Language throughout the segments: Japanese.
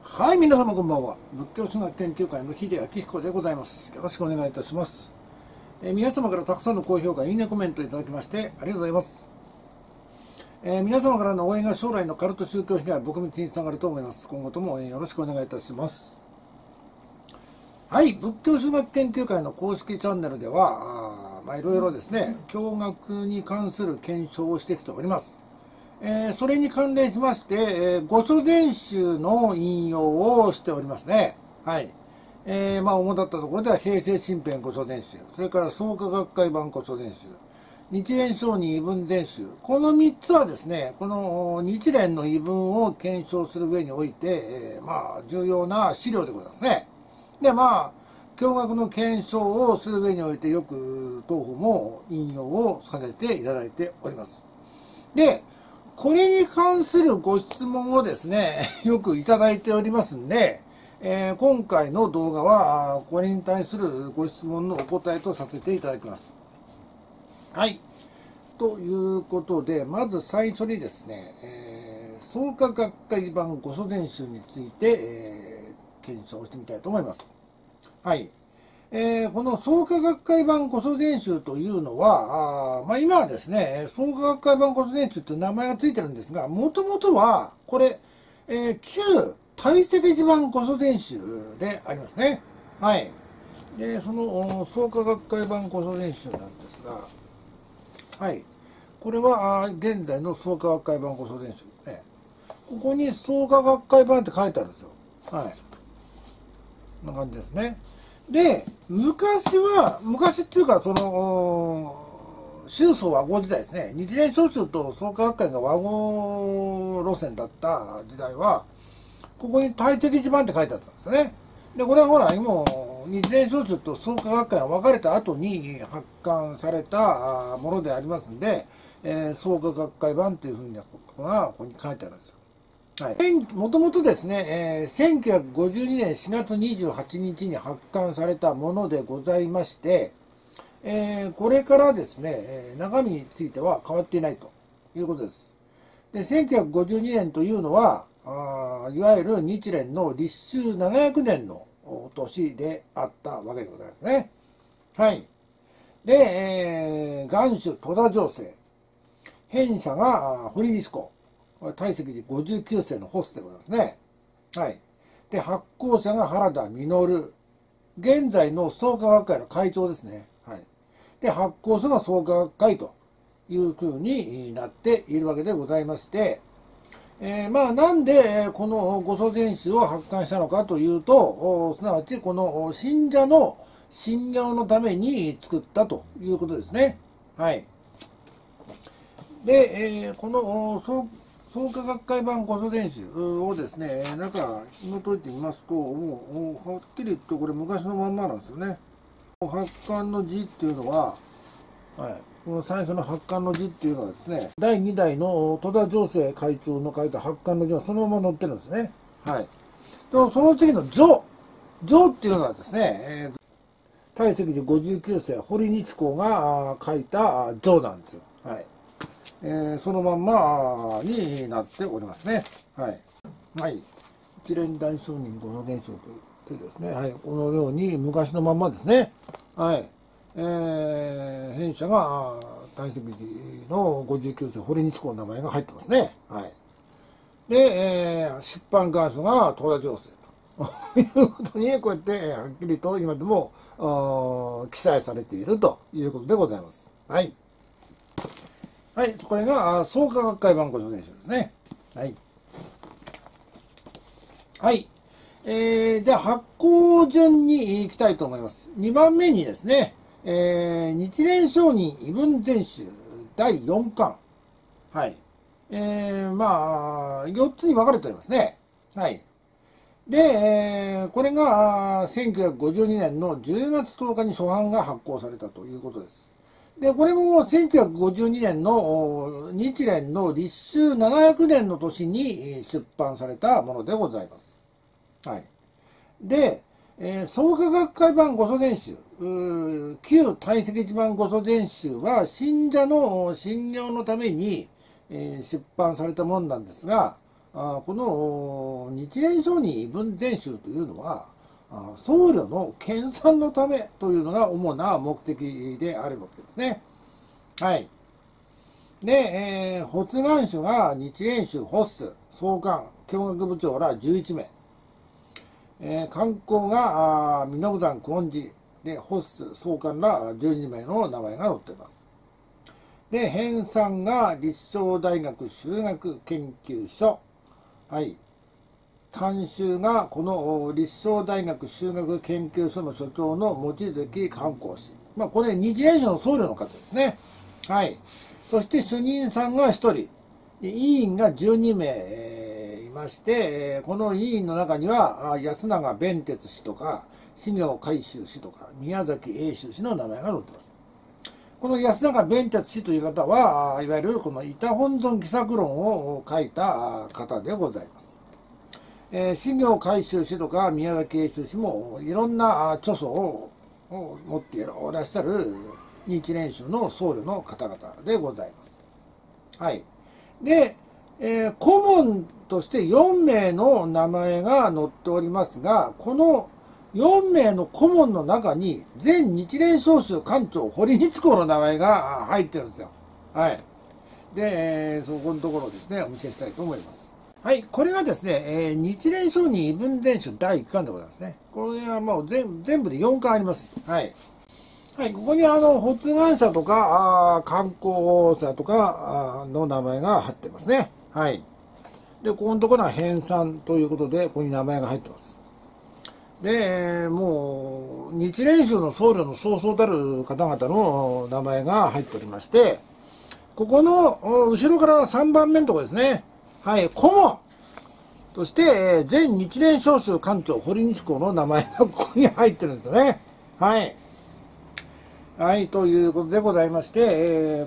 はい、皆様こんばんは。仏教宗学研究会の秀明彦でございます。よろしくお願いいたします。皆様からたくさんの高評価、いいねコメントいただきましてありがとうございます。皆様からの応援が将来のカルト宗教被害、撲滅につながると思います。今後とも応援よろしくお願いいたします。はい、仏教宗学研究会の公式チャンネルではいろいろですね、教学に関する検証をしてきております。それに関連しまして、御所全集の引用をしておりますね。はい。主だったところでは、平成新編御所全集、それから創価学会版御所全集、日蓮聖人異文全集、この3つはですね、この日蓮の異文を検証する上において、重要な資料でございますね。で、教学の検証をする上において、よく当方も引用をさせていただいております。で、これに関するご質問をですね、よくいただいておりますんで、今回の動画は、これに対するご質問のお答えとさせていただきます。はい。ということで、まず最初にですね、創価学会版御所全集について、検証してみたいと思います。はい。この創価学会版御所全集というのは、今はですね、創価学会版御所全集という名前がついてるんですが、もともとは、これ、旧大石寺版御所全集でありますね。はい。で、その創価学会版御所全集なんですが、はい。これは、現在の創価学会版御所全集ですね。ここに創価学会版って書いてあるんですよ。はい。こんな感じですね。で、昔っていうか、宗祖和合時代ですね。日蓮聖宗と創価学会が和合路線だった時代は、ここに大石寺版って書いてあったんですよね。で、これはほら、今、日蓮聖宗と創価学会が分かれた後に発刊されたものでありますんで、創価学会版っていうふうなことがここに書いてあるんですよ。はい、もともとですね、1952年4月28日に発刊されたものでございまして、これからですね、中身については変わっていないということです。で、1952年というのは、いわゆる日蓮の立宗700年の年であったわけでございますね。はい。で、元首戸田情勢、編者が堀律子、大石寺59世のホスでございますね。はい。で、発行者が原田実。現在の創価学会の会長ですね。はい。で、発行者が創価学会というふうになっているわけでございまして、なんでこの御所全集を発刊したのかというと、すなわちこの信者の信用のために作ったということですね。はい。で、この創価学会版御所全集をですね、紐解いてみますと、もうはっきり言ってこれ昔のまんまなんですよね。発刊の字っていうのは、はい、この最初の発刊の字っていうのはですね、第2代の戸田情勢会長の書いた発刊の字はそのまま載ってるんですね。はい。とその次の上っていうのはですね、大石寺59世堀律子が書いた上なんですよ。はい。そのまんまになっておりますね。はい。はい。一連大商人御所伝承というですね、はい。このように昔のまんまですね。はい。編者が大石寺の59世堀律子の名前が入ってますね。はい。で、出版元祖が戸田情勢ということに、こうやってはっきりと今でも記載されているということでございます。はい。はい、これが創価学会版御所全集ですね。はい。はい。じゃあ発行順に行きたいと思います。2番目にですね、日蓮聖人異文全集第4巻。はい。4つに分かれておりますね。はい。で、これが1952年の10月10日に初版が発行されたということです。で、これも1952年の日蓮の立宗700年の年に出版されたものでございます。はい。で、創価学会版御所全集、旧大石寺版御所全集は信者の信用のために、出版されたものなんですが、 この日蓮聖人遺文全集というのは、僧侶の研鑽のためというのが主な目的であるわけですね。はい。で、発願書が日蓮宗発出、総監、教学部長ら11名。観光が身延山久遠寺で発出、総監ら12名の名前が載っています。で、編纂が立正大学修学研究所。はい。監修がこの立正大学修学研究所の所長の望月観光氏。これ日蓮宗の僧侶の方ですね。はい。そして主任さんが1人。委員が12名いまして、この委員の中には安永弁哲氏とか、志行海舟氏とか、宮崎英秀氏の名前が載っています。この安永弁哲氏という方は、いわゆるこの板本尊戯作論を書いた方でございます。志行海舟氏とか宮崎英秀氏もいろんな著書を持っていらっしゃる日蓮宗の僧侶の方々でございます。はい。で、顧問として4名の名前が載っておりますが、この4名の顧問の中に前日蓮宗宗館長堀光公の名前が入ってるんですよ。はい。で、そこのところをですね、お見せしたいと思います。はい、これがですね、日蓮聖人遺文全集第1巻でございますね。これはもう全部で4巻あります。はい。はい、ここに発願者とか、観光者とかの名前が入ってますね。はい。で、ここのところは編纂ということで、ここに名前が入ってます。で、もう、日蓮宗の僧侶のそうそうたる方々の名前が入っておりまして、ここの後ろから3番目のところですね。はい、顧問として、前日蓮聖宗館長堀光公の名前がここに入ってるんですよね。はい。はい、ということでございまして、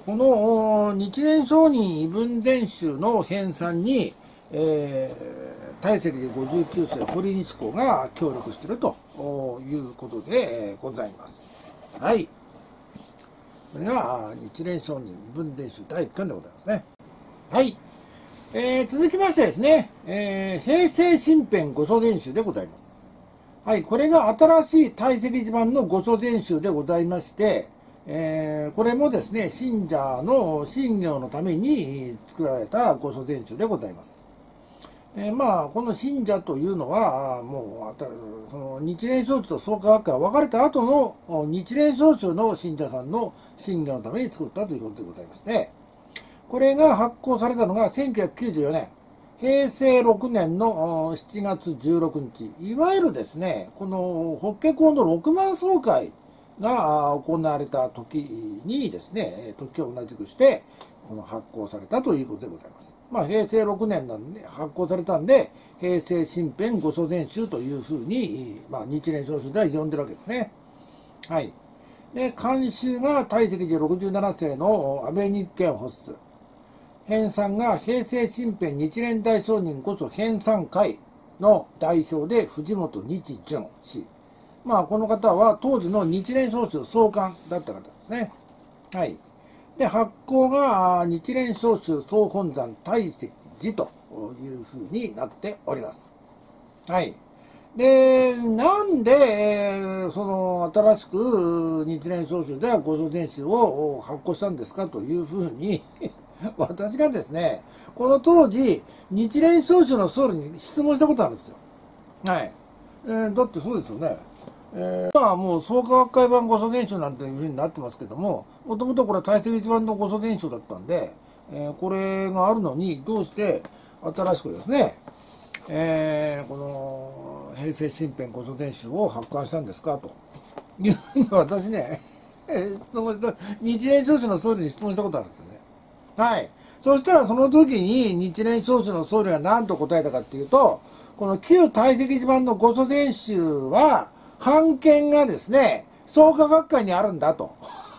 この日蓮聖人遺文全集の編纂に、大石寺59世堀光公が協力しているということでございます。はい。これが日蓮聖人遺文全集第1巻でございますね。はい。続きましてですね、平成新編御所全集でございます。はい、これが新しい大石寺版の御所全集でございまして、これもですね、信者の信行のために作られた御所全集でございます。この信者というのは、もう、その日蓮聖宗と創価学会が分かれた後の日蓮聖宗の信者さんの信行のために作ったということでございまして、これが発行されたのが1994年、平成6年の7月16日、いわゆるですね、この法華経の6万総会が行われた時にですね、時を同じくして、この発行されたということでございます。平成6年なんで、発行されたんで、平成新編御所全集というふうに、日蓮聖宗では呼んでるわけですね。はい。で、監修が大石寺67世の安倍日見発出。編纂が平成新編日蓮大聖人御所編纂会の代表で藤本日順氏。この方は当時の日蓮聖宗総監だった方ですね。はい。で、発行が日蓮聖宗総本山大石寺というふうになっております。はい。で、なんで、その新しく日蓮聖宗では御所全集を発行したんですかというふうに私がですね、この当時、日蓮聖宗の僧侶に質問したことあるんですよ。はい。だってそうですよね。もう創価学会版御所全集なんていうふうになってますけども、もともとこれは大石一番の御所全集だったんで、これがあるのに、どうして新しくですね、この平成新編御所全集を発刊したんですかというふうに私ね、質問した、日蓮聖宗の僧侶に質問したことあるんですよね。はい。そしたらその時に日蓮聖宗の僧侶が何と答えたかっていうと、この旧大石寺版の御所全集は、版権がですね、創価学会にあるんだと。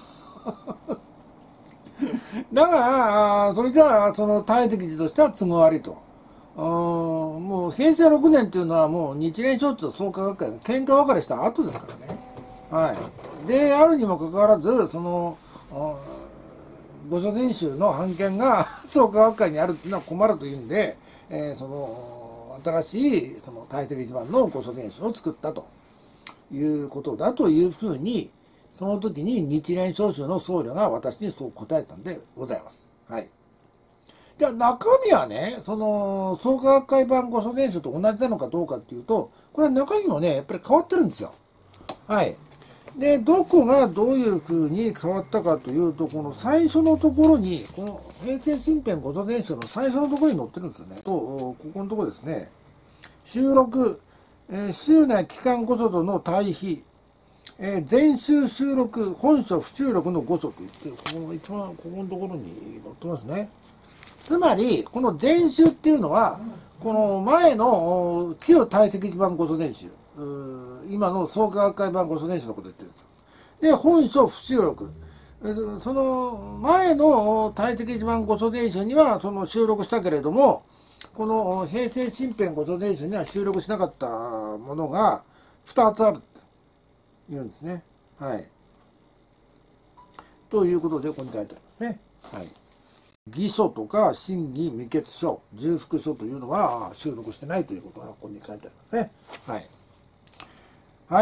だから、それじゃあ、その大石寺としては都合悪いと。もう平成6年っていうのはもう日蓮聖宗と創価学会が喧嘩別れした後ですからね。はい。で、あるにもかかわらず、その、御所全集の版権が創価学会にあるっていうのは困るというんで、 その新しいその堆積地盤の御所伝書を作ったということだというふうに、その時に日蓮召集の僧侶が私にそう答えたんでございます。はい。じゃあ中身はね、その創価学会版御所伝書と同じなのかどうかっていうと、これは中身もね、やっぱり変わってるんですよ。はい。で、どこがどういうふうに変わったかというと、この最初のところに、この平成新編御所伝書の最初のところに載ってるんですよね。と、ここのところですね、収録、週内期間御所との対比、全集収録、本書不収録の御所といって、この一番ここのところに載ってますね。つまり、この全集っていうのは、この前の旧堆積地盤御所伝集、今の創価学会版御所伝集のことを言ってるんですよ。で、本書不収録。その前の堆積地盤御所伝集にはその収録したけれども、この平成新編御所伝書には収録しなかったものが2つあると言うんですね。はい。ということで、ここに書いてありますね。はい。義書とか審議未決書、重複書というのは収録してないということがここに書いてありますね。はい。はい。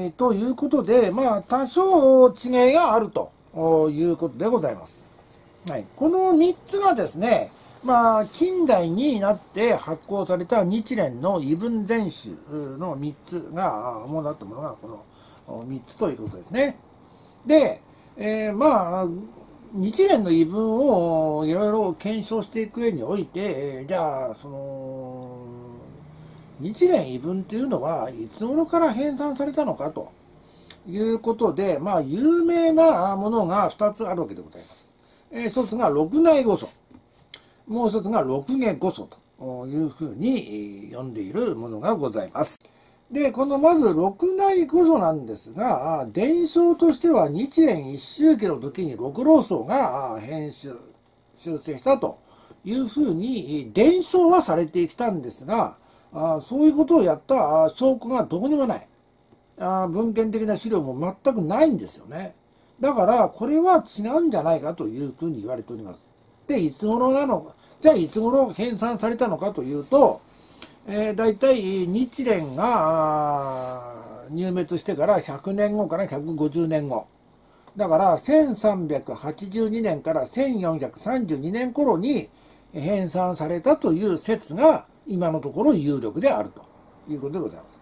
ということで、まあ、多少違いがあるということでございます。はい。この3つがですね、まあ、近代になって発行された日蓮の遺文全集の3つが主だったものがこの3つということですね。で、まあ、日蓮の遺文をいろいろ検証していく上において、じゃあ、その、日蓮遺文っていうのはいつ頃から編纂されたのかということで、まあ、有名なものが2つあるわけでございます。一つが六内御所。もう一つが六下御所というふうに呼んでいるものがございます。で、このまず六内御所なんですが、伝承としては日蓮一周忌の時に六老僧が修正したというふうに伝承はされてきたんですが、そういうことをやった証拠がどこにもない。文献的な資料も全くないんですよね。だからこれは違うんじゃないかというふうに言われております。で、いつ頃なのか、じゃあいつ頃編纂されたのかというと、大体日蓮が入滅してから100年後から150年後。だから1382年から1432年頃に編纂されたという説が今のところ有力であるということでございます。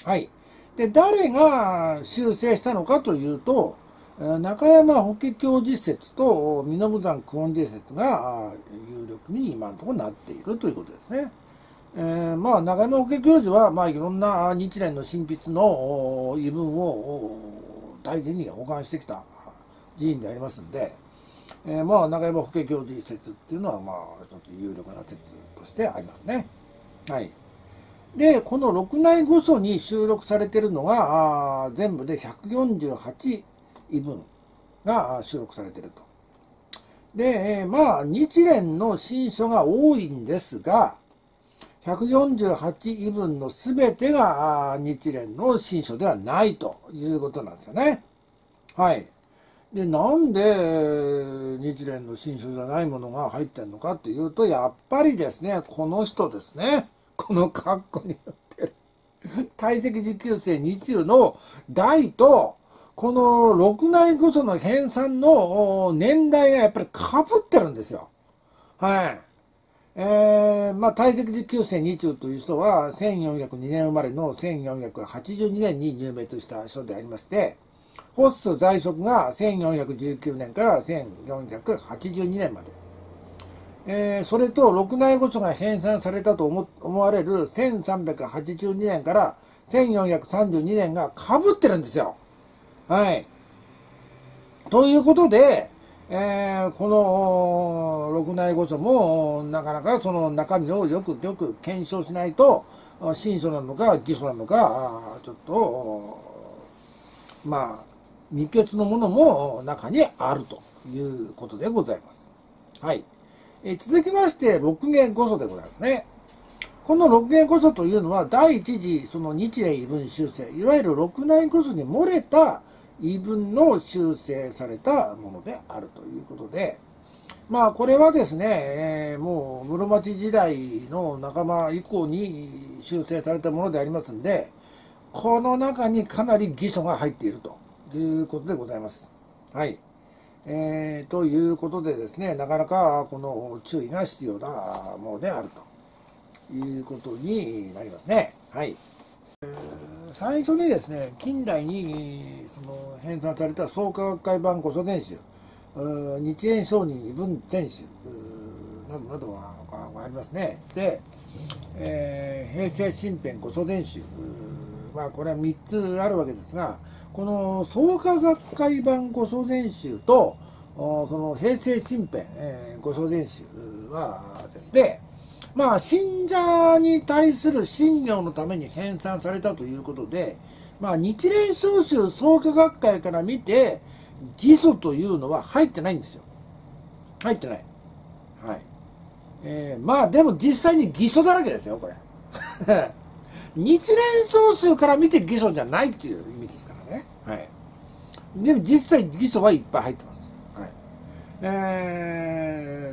はい。で、誰が修正したのかというと、中山法華経実説と身延山久遠実説が有力に今のところなっているということですね。まあ、中山法華教授は、まあ、いろんな日蓮の執筆の遺文を大事に保管してきた寺院でありますんで、まあ、中山法華経実説っていうのは、まあ、一つ有力な説としてありますね。はい。で、この六内御所に収録されているのが、全部で148遺文が収録されていると。で、まあ、日蓮の新書が多いんですが、148遺文のすべてが日蓮の新書ではないということなんですよね。はい。で、なんで日蓮の新書じゃないものが入ってるのかっていうと、やっぱりですね、この人ですね。この括弧によってる堆積持久性日中の代と、この六内御所の編纂の年代がやっぱり被ってるんですよ。はい。まあ、堆積持久性日中という人は、1402年生まれの1482年に入滅した人でありまして、ホッス在職が1419年から1482年まで。それと、六内御所が編纂されたと思われる1382年から1432年が被ってるんですよ。はい。ということで、この六内御所もなかなかその中身をよく検証しないと、新書なのか偽書なのか、ちょっと、まあ、未決のものも中にあるということでございます。はい。続きまして、六下御所でございますね。この六下御所というのは、第一次その日蓮遺文修正、いわゆる六内御所に漏れた遺文の修正されたものであるということで、 まあこれはですね、もう室町時代の仲間以降に修正されたものでありますんで、この中にかなり偽書が入っているということでございます。はい。ということでですね、なかなかこの注意が必要なものであるということになりますね。はい。最初にですね、近代にその編纂された創価学会版古書全集、日蓮聖人異文全集などなどがありますね。で、平成新編古書全集、まあこれは3つあるわけですが、この創価学会版古書全集とその平成新編、古書全集はですね、まあ信者に対する信仰のために編纂されたということで、まあ日蓮宗宗創価学会から見て偽書というのは入ってないんですよ。入ってない。はい。まあでも実際に偽書だらけですよ、これ。日蓮宗宗から見て偽書じゃないっていう意味ですからね。はい。でも実際偽書はいっぱい入ってます。はい。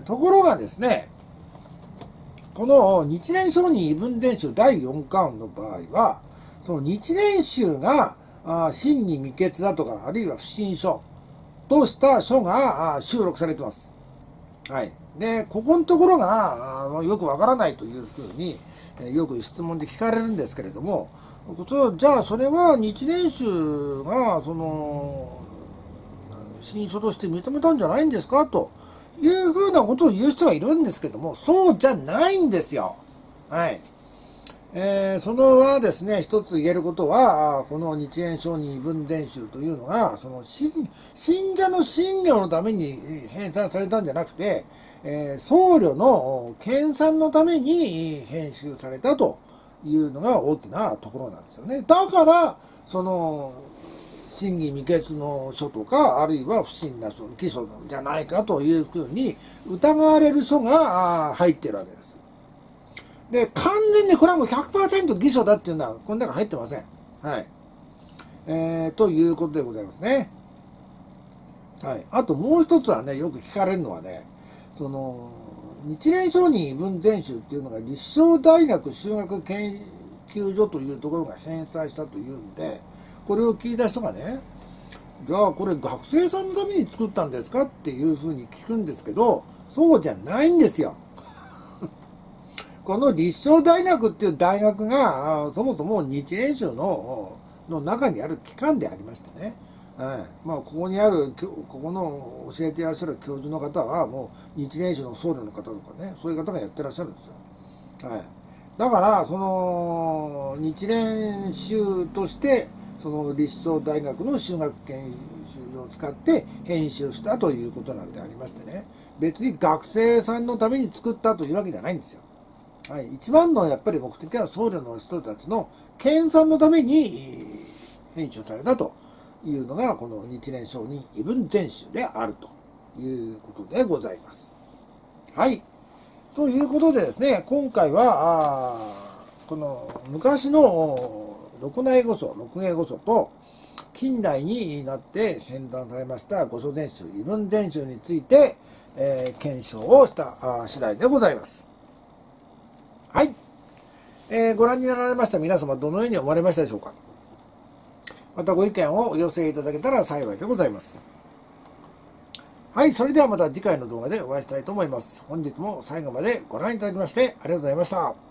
ところがですね、この日蓮聖人異文全集第4巻の場合は、その日蓮宗が真に未決だとか、あるいは不信書とした書が収録されてます。はい。で、ここのところがよくわからないというふうによく質問で聞かれるんですけれども、じゃあそれは日蓮宗がその新書として認めたんじゃないんですかというふうなことを言う人がいるんですけども、そうじゃないんですよ。はい。そのはですね、一つ言えることは、この日蓮聖人異文全集というのが、その信者の信仰のために編纂されたんじゃなくて、僧侶の研鑽のために編集されたというのが大きなところなんですよね。だから、その、真偽未決の書とか、あるいは不審な書、偽書じゃないかというふうに疑われる書が入ってるわけです。で、完全にこれはもう 100% 偽書だっていうのは、この中入ってません。はい。ということでございますね。はい。あともう一つはね、よく聞かれるのはね、その、日蓮聖人異文全集っていうのが立正大学修学研究所というところが編纂したというんで、これを聞いた人がね、じゃあこれ学生さんのために作ったんですかっていうふうに聞くんですけど、そうじゃないんですよ。この立正大学っていう大学が、そもそも日蓮宗の中にある機関でありましてね。はい。まあ、ここにある、ここの教えていらっしゃる教授の方は、もう日蓮宗の僧侶の方とかね、そういう方がやってらっしゃるんですよ。はい。だから、その、日蓮宗として、その立正大学の修学研修を使って編集したということなんでありましてね。別に学生さんのために作ったというわけじゃないんですよ。はい、一番のやっぱり目的は僧侶の人たちの研鑽のために編集されたというのがこの日蓮聖人異文全集であるということでございます。はい。ということでですね、今回はこの昔の六内御所、六芸御所と近代になって編纂されました御所全集、異文全集について、検証をした次第でございます。はい。ご覧になられました皆様、どのように思われましたでしょうか。またご意見をお寄せいただけたら幸いでございます。はい。それではまた次回の動画でお会いしたいと思います。本日も最後までご覧いただきましてありがとうございました。